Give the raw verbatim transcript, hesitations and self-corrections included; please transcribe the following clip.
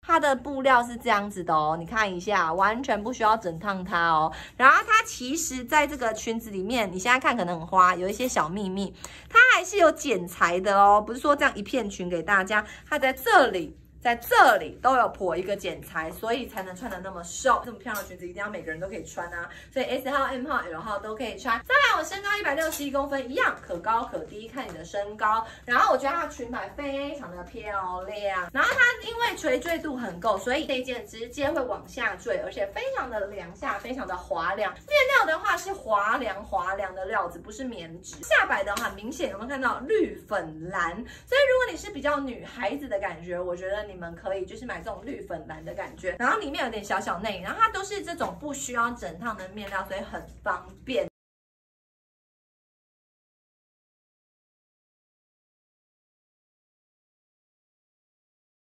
它的布料是这样子的哦，你看一下，完全不需要整烫它哦。然后它其实在这个裙子里面，你现在看可能很花，有一些小秘密，它还是有剪裁的哦，不是说这样一片裙给大家，它在这里。在这里都有破一个剪裁，所以才能穿的那么瘦。这么漂亮的裙子一定要每个人都可以穿啊，所以 S 号、M 号、L 号都可以穿。再来，我身高一百六十一公分，一样可高可低，看你的身高。然后我觉得它的裙摆非常的漂亮，然后它因为垂坠度很够，所以这件直接会往下坠，而且非常的凉下，非常的滑凉。面料的话是滑凉滑凉的料子，不是棉质。下摆的话，明显有没有看到绿粉蓝？所以如果你是比较女孩子的感觉，我觉得你们可以就是买这种绿粉蓝的感觉，然后里面有点小小内，然后它都是这种不需要整烫的面料，所以很方便。